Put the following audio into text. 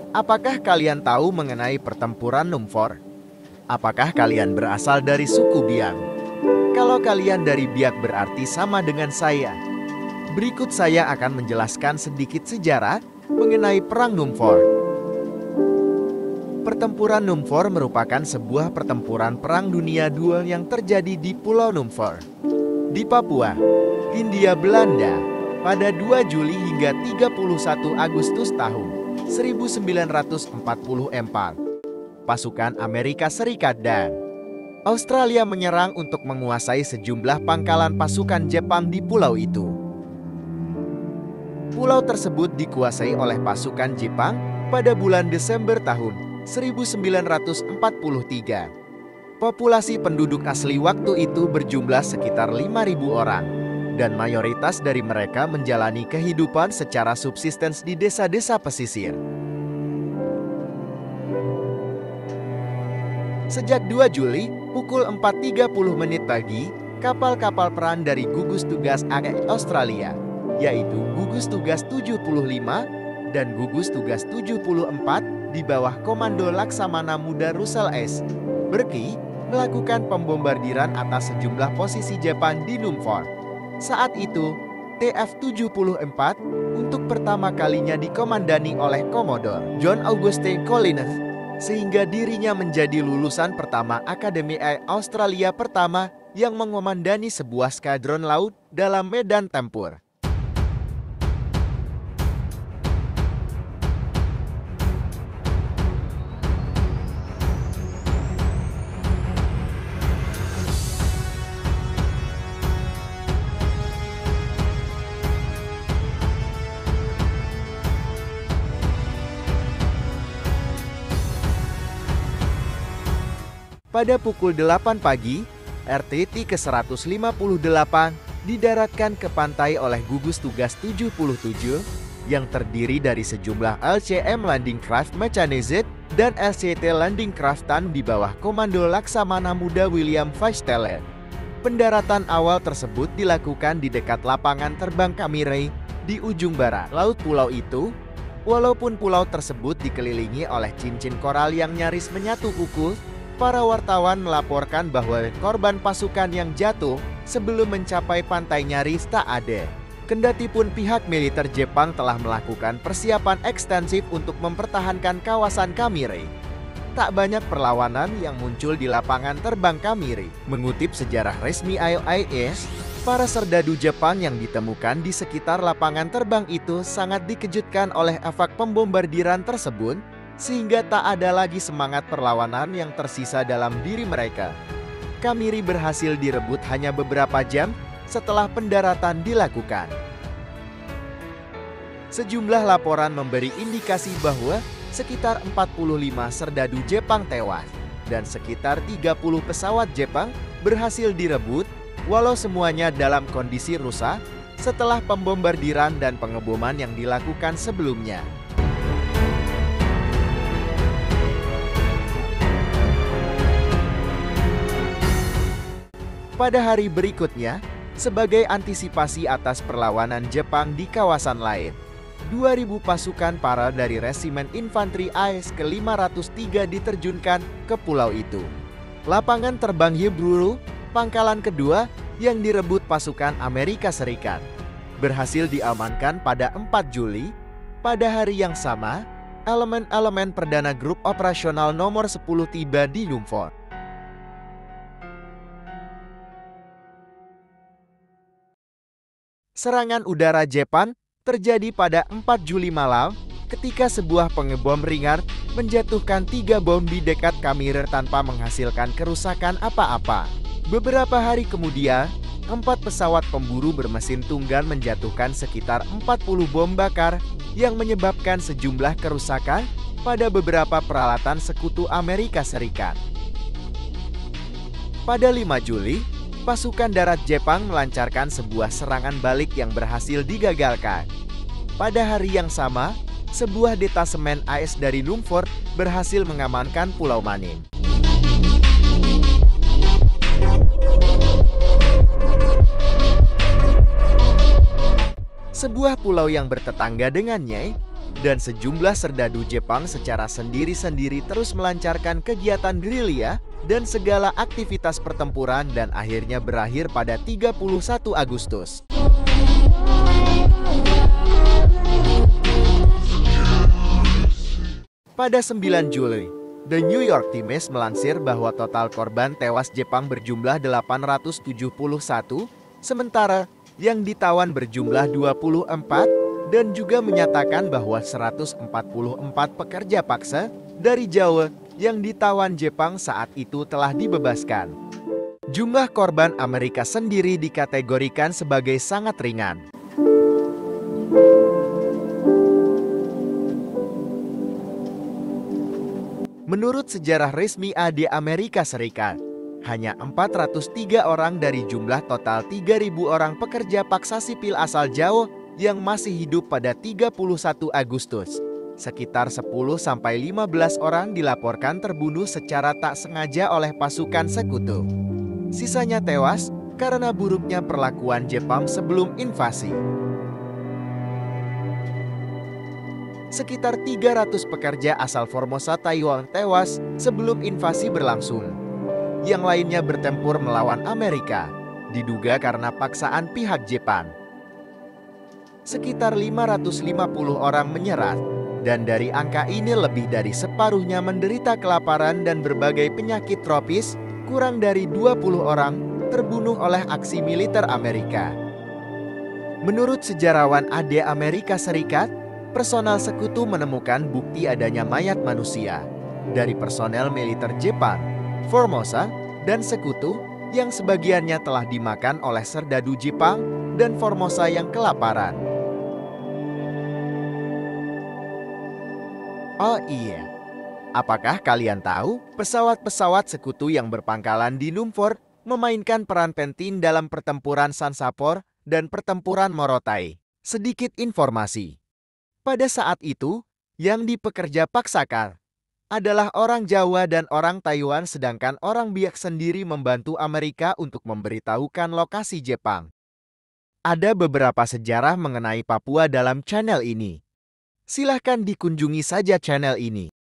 Apakah kalian tahu mengenai pertempuran Numfor? Apakah kalian berasal dari suku Biak? Kalau kalian dari Biak berarti sama dengan saya. Berikut saya akan menjelaskan sedikit sejarah mengenai Perang Numfor. Pertempuran Numfor merupakan sebuah pertempuran Perang Dunia II yang terjadi di Pulau Numfor, di Papua, Hindia Belanda, pada 2 Juli hingga 31 Agustus tahun 1944. Pasukan Amerika Serikat dan Australia menyerang untuk menguasai sejumlah pangkalan pasukan Jepang di pulau itu. Pulau tersebut dikuasai oleh pasukan Jepang pada bulan Desember tahun 1943. Populasi penduduk asli waktu itu berjumlah sekitar 5.000 orang, dan mayoritas dari mereka menjalani kehidupan secara subsistens di desa-desa pesisir. Sejak 2 Juli, pukul 4.30 pagi, kapal-kapal perang dari gugus tugas Australia, yaitu gugus tugas 75 dan gugus tugas 74 di bawah komando Laksamana Muda Russell S. Burke, melakukan pembombardiran atas sejumlah posisi Jepang di Numfor. Saat itu, TF-74 untuk pertama kalinya dikomandani oleh Commodore John Auguste Collins, sehingga dirinya menjadi lulusan pertama Akademi Australia pertama yang mengomandani sebuah skadron laut dalam medan tempur. Pada pukul 8 pagi, RTT ke-158 didaratkan ke pantai oleh gugus tugas 77 yang terdiri dari sejumlah LCM Landing Craft Mechanized dan LCT Landing Craftan di bawah komando Laksamana Muda William Feisteller. Pendaratan awal tersebut dilakukan di dekat lapangan terbang Kamirai di ujung barat laut pulau itu. Walaupun pulau tersebut dikelilingi oleh cincin koral yang nyaris menyatu kuku, para wartawan melaporkan bahwa korban pasukan yang jatuh sebelum mencapai pantai nyaris tak ada. Kendatipun pihak militer Jepang telah melakukan persiapan ekstensif untuk mempertahankan kawasan Kamirai, tak banyak perlawanan yang muncul di lapangan terbang Kamirai. Mengutip sejarah resmi IOIS, para serdadu Jepang yang ditemukan di sekitar lapangan terbang itu sangat dikejutkan oleh efek pembombardiran tersebut, sehingga tak ada lagi semangat perlawanan yang tersisa dalam diri mereka. Kamirai berhasil direbut hanya beberapa jam setelah pendaratan dilakukan. Sejumlah laporan memberi indikasi bahwa sekitar 45 serdadu Jepang tewas dan sekitar 30 pesawat Jepang berhasil direbut, walau semuanya dalam kondisi rusak setelah pembombardiran dan pengeboman yang dilakukan sebelumnya. Pada hari berikutnya, sebagai antisipasi atas perlawanan Jepang di kawasan lain, 2.000 pasukan para dari Resimen Infanteri AS ke-503 diterjunkan ke pulau itu. Lapangan terbang Hiburu, pangkalan kedua yang direbut pasukan Amerika Serikat, berhasil diamankan pada 4 Juli. Pada hari yang sama, elemen-elemen perdana grup operasional nomor 10 tiba di Numfor. Serangan udara Jepang terjadi pada 4 Juli malam ketika sebuah pengebom ringan menjatuhkan 3 bom di dekat Kamirai tanpa menghasilkan kerusakan apa-apa. Beberapa hari kemudian, 4 pesawat pemburu bermesin tunggal menjatuhkan sekitar 40 bom bakar yang menyebabkan sejumlah kerusakan pada beberapa peralatan sekutu Amerika Serikat. Pada 5 Juli, pasukan darat Jepang melancarkan sebuah serangan balik yang berhasil digagalkan. Pada hari yang sama, sebuah detasemen AS dari Numfor berhasil mengamankan Pulau Manin. Sebuah pulau yang bertetangga dengannya, dan sejumlah serdadu Jepang secara sendiri-sendiri terus melancarkan kegiatan gerilya dan segala aktivitas pertempuran dan akhirnya berakhir pada 31 Agustus. Pada 9 Juli, The New York Times melansir bahwa total korban tewas Jepang berjumlah 871, sementara yang ditawan berjumlah 24, dan juga menyatakan bahwa 144 pekerja paksa dari Jawa yang ditawan Jepang saat itu telah dibebaskan. Jumlah korban Amerika sendiri dikategorikan sebagai sangat ringan. Menurut sejarah resmi AD Amerika Serikat, hanya 403 orang dari jumlah total 3.000 orang pekerja paksa sipil asal Jawa yang masih hidup pada 31 Agustus. Sekitar 10-15 orang dilaporkan terbunuh secara tak sengaja oleh pasukan sekutu. Sisanya tewas karena buruknya perlakuan Jepang sebelum invasi. Sekitar 300 pekerja asal Formosa, Taiwan tewas sebelum invasi berlangsung. Yang lainnya bertempur melawan Amerika, diduga karena paksaan pihak Jepang. Sekitar 550 orang menyerah, dan dari angka ini lebih dari separuhnya menderita kelaparan dan berbagai penyakit tropis. Kurang dari 20 orang terbunuh oleh aksi militer Amerika. Menurut sejarawan AD Amerika Serikat, personel sekutu menemukan bukti adanya mayat manusia dari personel militer Jepang, Formosa, dan sekutu yang sebagiannya telah dimakan oleh serdadu Jepang dan Formosa yang kelaparan. Oh iya, apakah kalian tahu pesawat-pesawat sekutu yang berpangkalan di Numfor memainkan peran penting dalam pertempuran Sansapor dan pertempuran Morotai? Sedikit informasi. Pada saat itu, yang dipekerja paksakan adalah orang Jawa dan orang Taiwan, sedangkan orang Biak sendiri membantu Amerika untuk memberitahukan lokasi Jepang. Ada beberapa sejarah mengenai Papua dalam channel ini. Silahkan dikunjungi saja channel ini.